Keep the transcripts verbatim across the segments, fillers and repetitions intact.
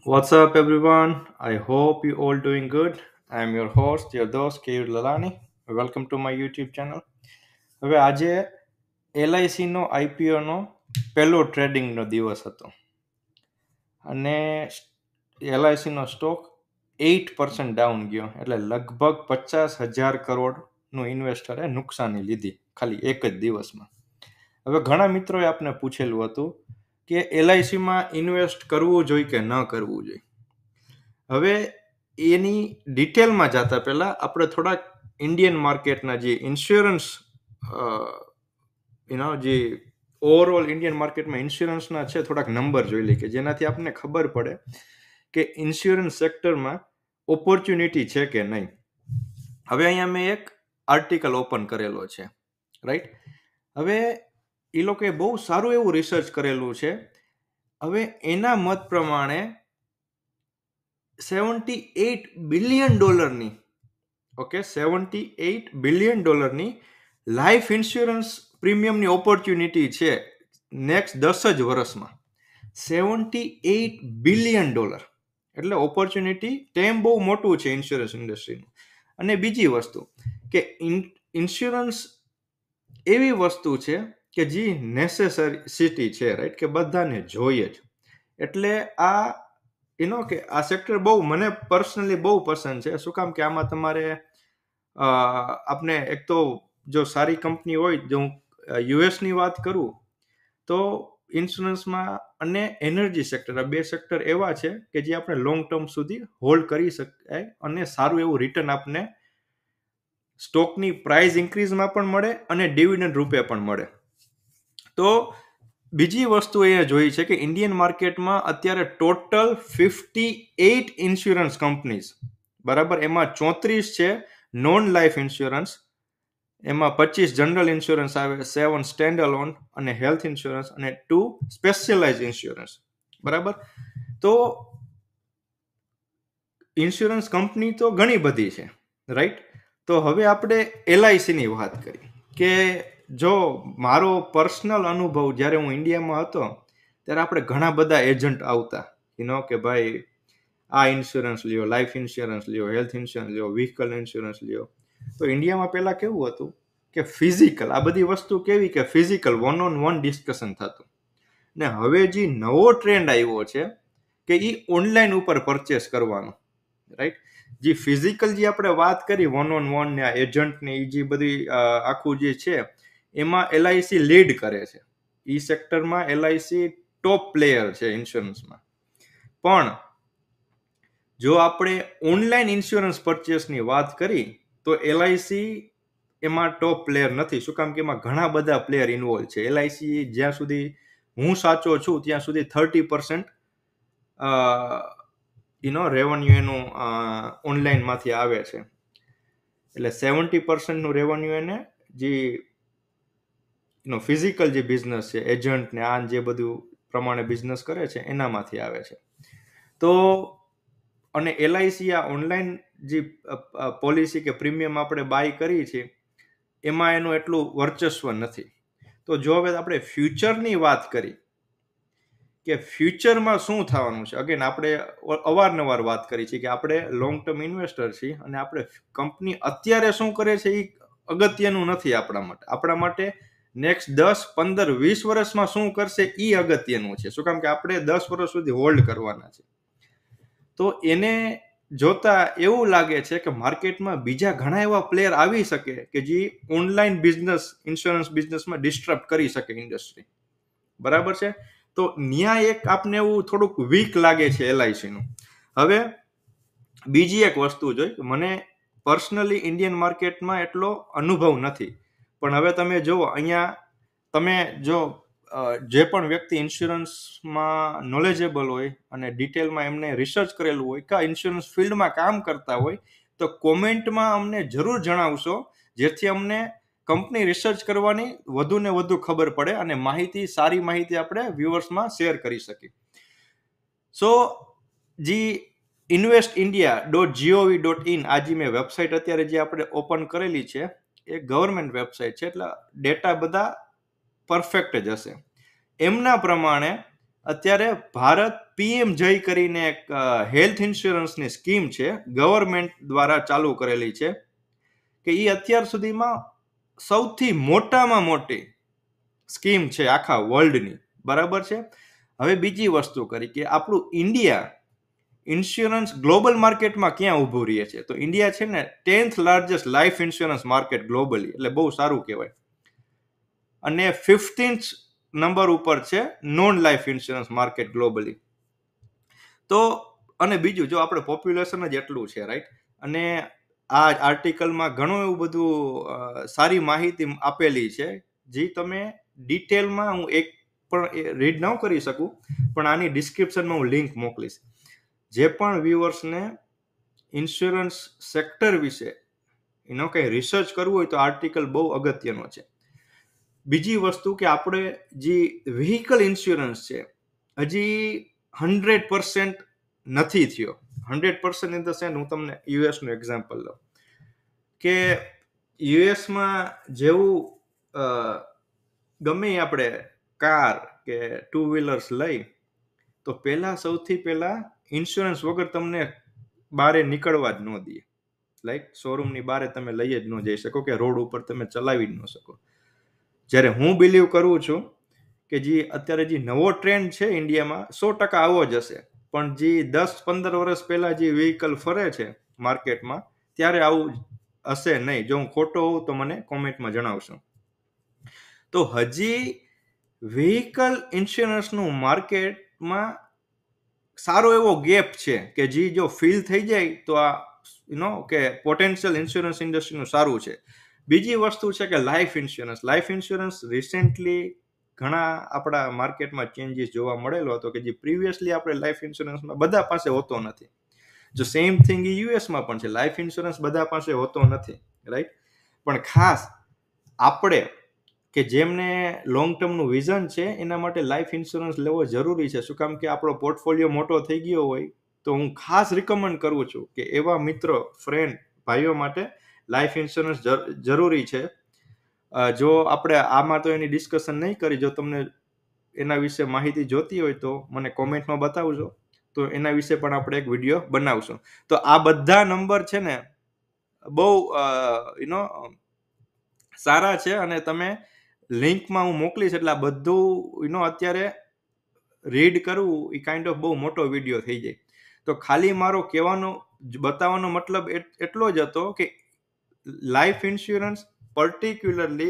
What's up, everyone? I hope you all doing good. I'm your host, your dost, Keyur Lalani. Welcome to my YouTube channel. હવે આજે LIC નો IPO નો પહેલો trading નો દિવસ હતો અને LIC નો stock eight percent down ગયો એટલે લગભગ પચાસ હજાર કરોડ નું ઇન્વેસ્ટરે નુકસાની લીધી ખાલી એક જ દિવસમાં. હવે ઘણા મિત્રોએ આપને પૂછેલું હતું કે એલઆઈસીમાં ઇન્વેસ્ટ કરવું જોઈએ કે ન કરવું જોઈએ. હવે એની ડિટેલમાં જતા પહેલા આપણે થોડાક ઇન્ડિયન માર્કેટના જે ઇન્સ્યોરન્સ યુનો જે ઓવરઓલ ઇન્ડિયન માર્કેટમાં ઇન્સ્યોરન્સના છે થોડાક નંબર જોઈ લઈએ કે જેનાથી આપણને ખબર પડે કે ઇન્સ્યોરન્સ સેક્ટરમાં ઓપોર્ચ્યુનિટી છે કે નહીં. હવે અહીંયા મેં એક આર્ટિકલ ઓપન કરેલો છે, રાઈટ. હવે એ લોકોએ બહુ સારું એવું રિસર્ચ કરેલું છે. હવે એના મત પ્રમાણે સેવન્ટી એટ બિલિયન ડોલરની ઓકે સેવન્ટી એટ બિલિયન ડોલરની લાઈફ ઇન્સ્યોરન્સ પ્રીમિયમની ઓપોર્ચ્યુનિટી છે નેક્સ્ટ દસ જ વર્ષમાં. સેવન્ટી એટ બિલિયન ડોલર એટલે ઓપોર્ચ્યુનિટી ટેમ બહુ મોટું છે ઇન્સ્યોરન્સ ઇન્ડસ્ટ્રીનું. અને બીજી વસ્તુ કે ઇન્સ્યોરન્સ એવી વસ્તુ છે કે જે નેસેસરી છે, રાઈટ, કે બધાને જોઈએ જ. એટલે આ યુ કે આ સેક્ટર બહુ મને પર્સનલી બહુ પસંદ છે. શું કામ કે આમાં તમારે આપને એક તો જો સારી કંપની હોય, જો હું યુએસની વાત કરું તો ઇન્સ્યોરન્સમાં અને એનર્જી સેક્ટર આ બે સેક્ટર એવા છે કે જે આપણે લોંગ ટર્મ સુધી હોલ્ડ કરી શકાય અને સારું એવું રિટર્ન આપને સ્ટોકની પ્રાઇસ ઇન્ક્રીઝમાં પણ મળે અને ડિવિડન્ડ રૂપે પણ મળે. તો બીજી વસ્તુ એ જોઈ છે કે ઇન્ડિયન માર્કેટમાં અત્યારે total fifty eight insurance companies, બરાબર, એમાં ચોત્રીસ છે નોન લાઈફ ઇન્સ્યોરન્સ, એમાં પચીસ જનરલ ઇન્સ્યોરન્સ આવે, સેવન સ્ટેન્ડ અલોન અને હેલ્થ ઇન્સ્યોરન્સ અને ટુ સ્પેશિયલાઇઝ ઇન્સ્યોરન્સ, બરાબર. તો ઇન્સ્યોરન્સ કંપની તો ઘણી બધી છે, રાઈટ. તો હવે આપણે એલઆઈસીની વાત કરી કે જો મારો પર્સનલ અનુભવ જ્યારે હું ઇન્ડિયામાં હતો ત્યારે આપણે ઘણા બધા એજન્ટ આવતા યુ કે ભાઈ આ ઇન્સ્યોરન્સ લ્યો, લાઈફ ઇન્સ્યોરન્સ લ્યો, હેલ્થ ઇન્સ્યોરન્સ લ્યો, વ્હીકલ ઇન્સ્યોરન્સ લ્યો. તો ઇન્ડિયામાં પહેલા કેવું હતું કે ફિઝિકલ આ બધી વસ્તુ કેવી કે physical one on one discussion થતું. ને હવે જે નવો ટ્રેન્ડ આવ્યો છે કે એ ઓનલાઈન ઉપર પરચેસ કરવાનો, રાઈટ. જે ફિઝિકલ જે આપણે વાત કરી વન ઓન વન ને આ એજન્ટ ને એ જે બધી આખું જે છે એમાં એલઆઈસી લીડ કરે છે. ઈ સેક્ટરમાં એલઆઈસી ટોપ પ્લેયર છે ઇન્સ્યોરન્સમાં. પણ જો આપણે ઓનલાઈન ઇન્સ્યોરન્સ પરચેસની વાત કરી તો એલઆઈસી એમાં ટોપ પ્લેયર નથી. શું કામ કે એમાં ઘણા બધા પ્લેયર ઇન્વોલ્વ છે. એલઆઈસી જ્યાં સુધી હું સાચો છું ત્યાં સુધી થર્ટી પર્સન્ટ યુનો રેવન્યુ એનું ઓનલાઈનમાંથી આવે છે. એટલે સેવન્ટી પર્સન્ટનું રેવન્યુ એને જે નો ફિઝિકલ જે બિઝનેસ છે એજન્ટ ને આ જે બધું પ્રમાણે બિઝનેસ કરે છે એનામાંથી આવે છે. તો અને એલઆઈસી આ ઓનલાઈન જે પોલિસી કે પ્રીમિયમ આપણે બાય કરી છે એમાં એનું એટલું વર્ચસ્વ નથી. તો જો હવે આપણે ફ્યુચરની વાત કરી કે ફ્યુચરમાં શું થવાનું છે, અગેન આપણે અવારનવાર વાત કરી છે કે આપણે લોંગ ટર્મ ઇન્વેસ્ટર છીએ અને આપણે કંપની અત્યારે શું કરે છે એ અગત્યનું નથી આપણા માટે. આપણા માટે નેક્સ્ટ દસ પંદર વીસ વર્ષમાં શું કરશે એ અગત્યનું છે. શું કામ કે આપણે દસ વર્ષ સુધી હોલ્ડ કરવાના છે. તો એને જોતા એવું લાગે છે કે માર્કેટમાં બીજા ઘણા એવા પ્લેયર આવી શકે કે જે ઓનલાઈન બિઝનેસ ઇન્સ્યોરન્સ બિઝનેસમાં ડિસ્ટર્બ કરી શકે ઇન્ડસ્ટ્રી, બરાબર છે. તો ન્યાય એક આપને એવું થોડુંક વીક લાગે છે એલઆઈસી નું. હવે બીજી એક વસ્તુ જોઈ, મને પર્સનલી ઇન્ડિયન માર્કેટમાં એટલો અનુભવ નથી, પણ હવે તમે જુઓ અહીંયા તમે જો જે પણ વ્યક્તિ ઇન્સ્યોરન્સમાં નોલેજેબલ હોય અને ડિટેલમાં એમને રિસર્ચ કરેલું હોય કે ઇન્સ્યોરન્સ ફિલ્ડમાં કામ કરતા હોય તો કોમેન્ટમાં અમને જરૂર જણાવશો, જેથી અમને કંપની રિસર્ચ કરવાની વધુ ને વધુ ખબર પડે અને માહિતી સારી માહિતી આપણે વ્યુઅર્સમાં શેર કરી શકીએ. So ji invest India dot GOV dot in આ જે મેં વેબસાઇટ અત્યારે જે આપણે ઓપન કરેલી છે એ ગવર્મેન્ટ વેબસાઇટ છે, એટલે ડેટા બધા પરફેક્ટ જ હશે. એમના પ્રમાણે અત્યારે ભારત પીએમ જય કરીને એક હેલ્થ ઇન્સ્યોરન્સની સ્કીમ છે, ગવર્મેન્ટ દ્વારા ચાલુ કરેલી છે, કે એ અત્યાર સુધીમાં સૌથી મોટામાં મોટી સ્કીમ છે આખા વર્લ્ડની. બરાબર છે. હવે બીજી વસ્તુ કરી કે આપણું ઇન્ડિયા ઇન્સ્યોરન્સ ગ્લોબલ માર્કેટમાં ક્યાં ઊભું રહે છે, તો ઇન્ડિયા છે ને tenth largest life insurance market globally, એટલે બહુ સારું કહેવાય. અને ફિફ્ટીન્થ નંબર ઉપર છે non life insurance market globally. તો અને બીજું જો આપણે પોપ્યુલેશન જ એટલું છે, રાઈટ. અને આ આર્ટિકલમાં ઘણું એવું બધું સારી માહિતી આપેલી છે, જે તમે ડિટેલમાં હું એક પણ રીડ ન કરી શકું, પણ આની ડિસ્ક્રિપ્શનમાં હું લિંક મોકલીશ. જે પણ વ્યુઅર્સને ઇન્સ્યોરન્સ સેક્ટર વિશે એનો કંઈ રિસર્ચ કરવું હોય તો આર્ટિકલ બહુ અગત્યનો છે. બીજી વસ્તુ કે આપણે જે વ્હીકલ ઇન્સ્યોરન્સ છે હજી હંડ્રેડ પર્સન્ટ નથી થયો. Hundred percent in the sense હું તમને યુએસનું એક્ઝામ્પલ લઉં કે યુએસમાં જેવું ગમે આપણે કાર કે ટુ વ્હીલર્સ લઈ તો પહેલા સૌથી પહેલા ઇન્સ્યોરન્સ વગર તમને બારે નીકળવા જ ન દે. લાઈક શોરૂમની બારે તમે લઈ જ ન જઈ શકો કે રોડ ઉપર તમે ચલાવી જ ન શકો. જ્યારે હું બિલીવ કરું છું કે જે અત્યારે જે નવો ટ્રેન્ડ છે ઇન્ડિયામાં સો ટકા આવો જ હશે, પણ જે દસ પંદર વર્ષ પહેલા જે વ્હીકલ ફરે છે માર્કેટમાં ત્યારે આવું હશે નહીં. જો હું ખોટો હોઉં તો મને કોમેન્ટમાં જણાવશો. તો હજી વ્હીકલ ઇન્સ્યોરન્સનું માર્કેટમાં સારો એવો ગેપ છે કે જે જો ફિલ થઈ જાય તો આ યુ નો કે પોટેન્શિયલ ઇન્સ્યોરન્સ ઇન્ડસ્ટ્રીનું સારું છે. બીજી વસ્તુ છે કે life insurance. Life insurance recently ઘણા આપણા માર્કેટમાં ચેન્જીસ જોવા મળેલો હતો કે જે પ્રીવિયસલી આપણે લાઈફ ઇન્સ્યોરન્સમાં બધા પાસે હોતો નથી. જો સેમ થિંગ એ યુએસમાં પણ છે. લાઈફ ઇન્સ્યોરન્સ બધા પાસે હોતો નથી, રાઈટ. પણ ખાસ આપણે કે જેમને લોંગ ટર્મનું વિઝન છે એના માટે લાઈફ ઇન્સ્યોરન્સ લેવો જરૂરી છે. શું કામ કે આપણો પોર્ટફોલિયો મોટો થઈ ગયો હોય તો હું ખાસ રિકમેન્ડ કરું છું કે એવા મિત્રો, ફ્રેન્ડ, ભાઈઓ માટે લાઈફ ઇન્સ્યોરન્સ જરૂરી છે. જો આપણે આમાં તો એની ડિસ્કશન નહીં કરી, જો તમને એના વિશે માહિતી જોતી હોય તો મને કોમેન્ટમાં બતાવજો, તો એના વિશે પણ આપણે એક વિડીયો બનાવશું. તો આ બધા નંબર છે ને બહુ યુ નો સારા છે અને તમે લિંકમાં હું મોકલીશ એટલે આ બધું યુ નો અત્યારે રીડ કરવું એ કાઇન્ડ ઓફ બહુ મોટો વિડીયો થઈ જાય. તો ખાલી મારો કહેવાનો બતાવવાનો મતલબ એટલો જ હતો કે લાઈફ ઇન્સ્યોરન્સ પર્ટિક્યુલરલી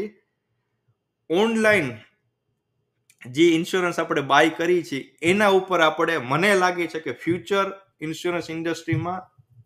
ઓનલાઈન જે ઇન્સ્યોરન્સ આપણે બાય કરી છે એના ઉપર આપણે, મને લાગે છે કે ફ્યુચર ઇન્સ્યોરન્સ ઇન્ડસ્ટ્રીમાં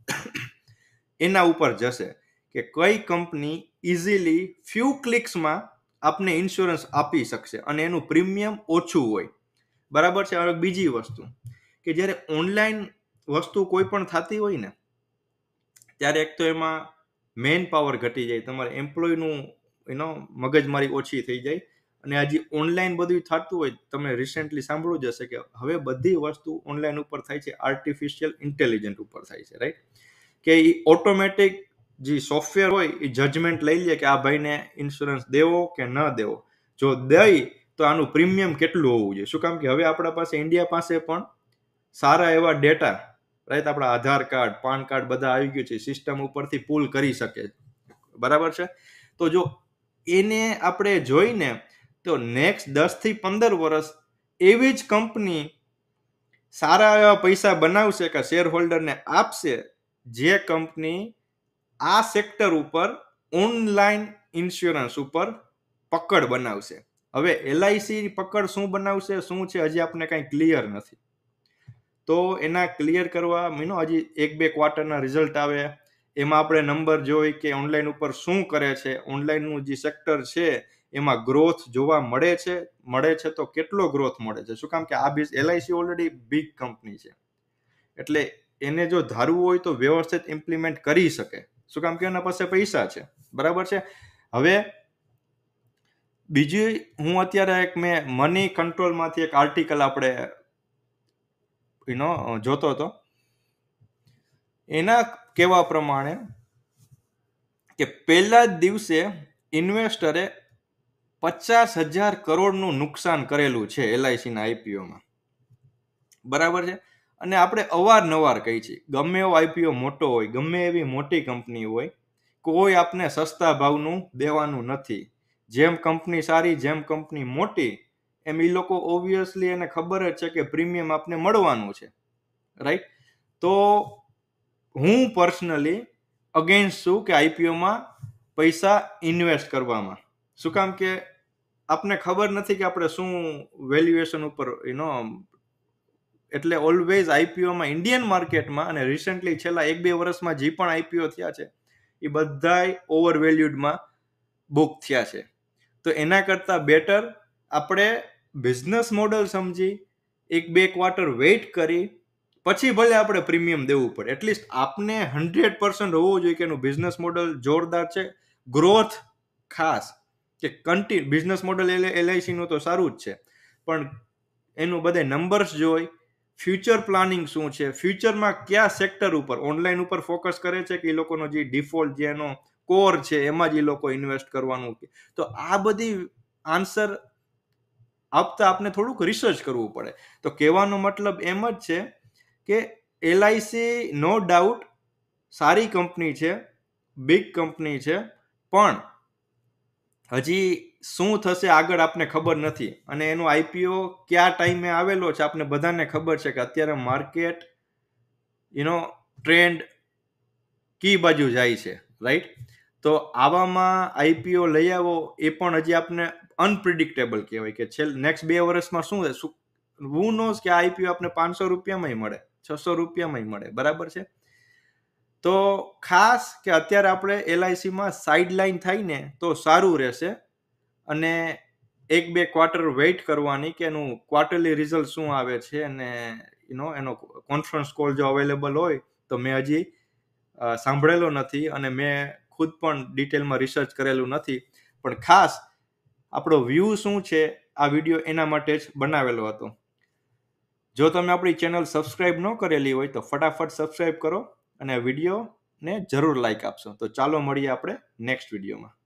એના ઉપર જશે કે કઈ કંપની ઇઝીલી ફ્યુ ક્લિક્સમાં આપને ઇન્સ્યોરન્સ આપી શકશે અને એનું પ્રીમિયમ ઓછું હોય. બરાબર છે. હવે બીજી વસ્તુ કે જ્યારે ઓનલાઈન વસ્તુ કોઈ પણ થતી હોય ને ત્યારે એક તો એમાં મેન પાવર ઘટી જાય, તમારે એમ્પ્લોયનું એનો મગજમારી ઓછી થઈ જાય. અને આ જે ઓનલાઈન બધું થતું હોય, તમે રિસેન્ટલી સાંભળ્યું જ હશે કે હવે બધી વસ્તુ ઓનલાઈન ઉપર થાય છે, આર્ટિફિશિયલ ઇન્ટેલિજન્ટ ઉપર થાય છે, રાઈટ. કે એ ઓટોમેટિક જે સોફ્ટવેર હોય એ જજમેન્ટ લઈ લે કે આ ભાઈને ઇન્સ્યોરન્સ દેવો કે ન દેવો. જો દઈ તો આનું પ્રીમિયમ કેટલું હોવું જોઈએ. શું કામ કે હવે આપણા પાસે ઇન્ડિયા પાસે પણ સારા એવા ડેટા, રાઈટ, આપણા આધાર કાર્ડ, પાન કાર્ડ બધા આવી ગયું છે, સિસ્ટમ ઉપરથી પુલ કરી શકે. બરાબર છે. તો જો એને આપણે જોઈને તો નેક્સ્ટ દસ થી પંદર વર્ષ એવી જ કંપની સારા એવા પૈસા બનાવશે કે શેર હોલ્ડરને આપશે જે કંપની આ સેક્ટર ઉપર ઓનલાઈન ઇન્સ્યોરન્સ ઉપર પકડ બનાવશે. હવે એલઆઈસી પકડ શું બનાવશે, શું છે, હજી આપણે કઈ ક્લિયર નથી. તો એના ક્લિયર કરવા મીનો હજી એક બે ક્વાર્ટરના રિઝલ્ટ આવે, એમાં આપણે નંબર જોઈ કે ઓનલાઈન ઉપર શું કરે છે, ઓનલાઈનનું જે સેક્ટર છે એમાં ગ્રોથ જોવા મળે છે મળે છે તો કેટલો ગ્રોથ મળે છે. શું કામ કે આ એલઆઈસી ઓલરેડી બિગ કંપની છે, એટલે એને જો ધારવું હોય તો વ્યવસ્થિત ઇમ્પ્લિમેન્ટ કરી શકે. શું કામ કે એના પાસે પૈસા છે. બરાબર છે. હવે બીજી હું અત્યારે એક મેં મની કંટ્રોલમાંથી એક આર્ટિકલ આપણે યુ નો જોતો હતો. એના કહેવા પ્રમાણે કે પહેલા જ દિવસે ઇન્વેસ્ટરે પચાસ હજાર કરોડનું નુકસાન કરેલું છે એલઆઈસીના આઈપીઓમાં. બરાબર છે. અને આપણે અવારનવાર કહી છીએ ગમે એવો આઈપીઓ મોટો હોય, ગમે એવી મોટી કંપની હોય, કોઈ આપને સસ્તા ભાવનું દેવાનું નથી. જેમ કંપની સારી, જેમ કંપની મોટી, એમ એ લોકો ઓબ્વિયસલી એને ખબર જ છે કે પ્રીમિયમ આપને મળવાનું છે, રાઈટ? તો હું પર્સનલી અગેન્સ્ટ છું કે આઈપીઓમાં પૈસા ઇન્વેસ્ટ કરવામાં. શું કામ કે આપને ખબર નથી કે આપણે શું વેલ્યુએશન ઉપર યુ નો એટલે ઓલવેઝ આઈપીઓમાં ઇન્ડિયન માર્કેટમાં અને રિસેન્ટલી છેલ્લા એક બે વર્ષમાં જે પણ આઈપીઓ થયા છે એ બધાય ઓવર વેલ્યુડમાં બુક થયા છે. તો એના કરતાં બેટર આપણે બિઝનેસ મોડલ સમજી એક બે ક્વાર્ટર વેઇટ કરી પછી ભલે આપણે પ્રીમિયમ દેવું પડે. એટલીસ્ટ આપને હંડ્રેડ પર્સન્ટ હોવું જોઈએ કે એનું બિઝનેસ મોડલ જોરદાર છે, ગ્રોથ ખાસ કે કન્ટી બિઝનેસ મોડલ એલઆઈસી નું તો સારું જ છે, પણ એનું બધે નંબર્સ જોઈ, ફ્યુચર પ્લાનિંગ શું છે, ફ્યુચરમાં કયા સેક્ટર ઉપર, ઓનલાઈન ઉપર ફોકસ કરે છે કે એ લોકોનો જે ડિફોલ્ટ જે એનો કોર છે એમાં જ એ લોકો ઇન્વેસ્ટ કરવાનું. તો આ બધી આન્સર આપતા આપણે થોડુંક રિસર્ચ કરવું પડે. તો કહેવાનો મતલબ એમ જ છે કે એલઆઈસી નો ડાઉટ સારી કંપની છે, બિગ કંપની છે, પણ હજી શું થશે આગળ આપને ખબર નથી. અને એનો આઈપીઓ કયા ટાઈમે આવેલો છે આપને બધાને ખબર છે કે અત્યારે માર્કેટ યુ નો ટ્રેન્ડ કી બાજુ જાય છે, રાઈટ? તો આવામાં આઈપીઓ લઈ આવો એ પણ હજી આપને અનપ્રિડિક્ટેબલ કહેવાય કે છેલ્લે નેક્સ્ટ બે વર્ષમાં શું થશે. હુ નોઝ કે આઈપીઓ આપને પાંચસો રૂપિયામાં મળે, છસો રૂપિયામાં મળે, બરાબર છે? તો ખાસ કે અત્યારે આપણે એલઆઈસીમાં સાઇડ લાઇન થાય ને તો સારું રહેશે. અને એક બે ક્વાર્ટર વેઇટ કરવાની કે એનું ક્વાર્ટરલી રિઝલ્ટ શું આવે છે, અને યુ નો એનો કોન્ફરન્સ કોલ જો અવેલેબલ હોય તો મેં હજી સાંભળેલો નથી અને મેં ખુદ પણ ડિટેલમાં રિસર્ચ કરેલું નથી, પણ ખાસ આપણો વ્યૂ શું છે આ વિડીયો એના માટે જ બનાવેલો હતો. જો તમે આપણી ચેનલ સબસ્ક્રાઇબ ન કરેલી હોય તો ફટાફટ સબસ્ક્રાઇબ કરો અને વિડીયોને જરૂર લાઈક આપશો. તો ચાલો મળીએ આપણે નેક્સ્ટ વિડીયોમાં.